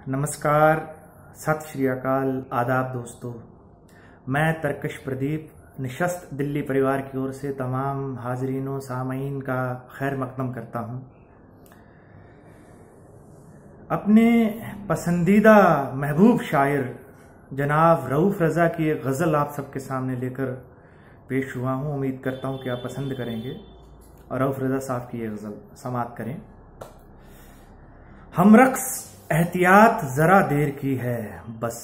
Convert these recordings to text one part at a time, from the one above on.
नमस्कार, सत श्री अकाल, आदाब दोस्तों। मैं तरकश प्रदीप निशस्त दिल्ली परिवार की ओर से तमाम हाजरीनों सामईन का खैर मकदम करता हूं। अपने पसंदीदा महबूब शायर जनाब रऊफ रज़ा की एक गज़ल आप सबके सामने लेकर पेश हुआ हूं। उम्मीद करता हूं कि आप पसंद करेंगे और रऊफ रज़ा साहब की ये गज़ल समाअत करें। हम रक्स एहतियात जरा देर की है बस,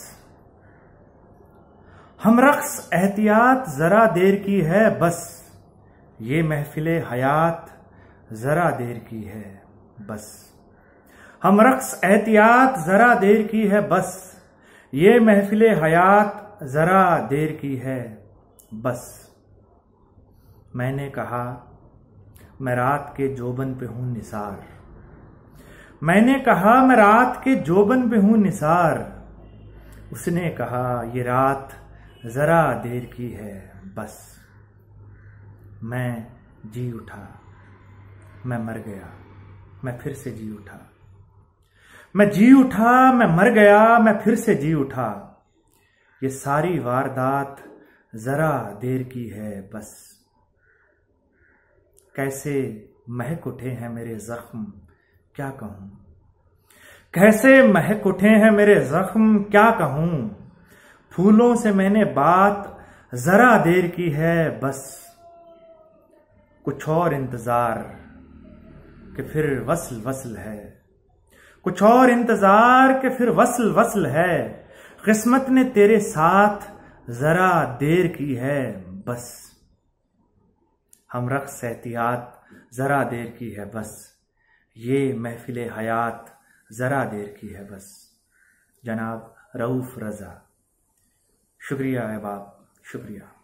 हम रक्स एहतियात जरा देर की है बस, ये महफिले हयात जरा देर की है बस। हम रक्स एहतियात जरा देर की है बस, ये महफिले हयात जरा देर की है बस। मैंने कहा मैं रात के जोबन पे हूं निसार, मैंने कहा मैं रात के जोबन पे हूं निसार, उसने कहा ये रात जरा देर की है बस। मैं जी उठा, मैं मर गया, मैं फिर से जी उठा, मैं जी उठा, मैं मर गया, मैं फिर से जी उठा, ये सारी वारदात जरा देर की है बस। कैसे महक उठे हैं मेरे जख्म क्या कहूं, कैसे महक उठे हैं मेरे जख्म क्या कहूं, फूलों से मैंने बात जरा देर की है बस। कुछ और इंतजार कि फिर वस्ल वस्ल है, कुछ और इंतजार कि फिर वस्ल वस्ल है, किस्मत ने तेरे साथ जरा देर की है बस। हम रक्स एहतियात जरा देर की है बस, ये महफिले हयात जरा देर की है बस। जनाब रऊफ रज़ा। शुक्रिया अहबाब, शुक्रिया।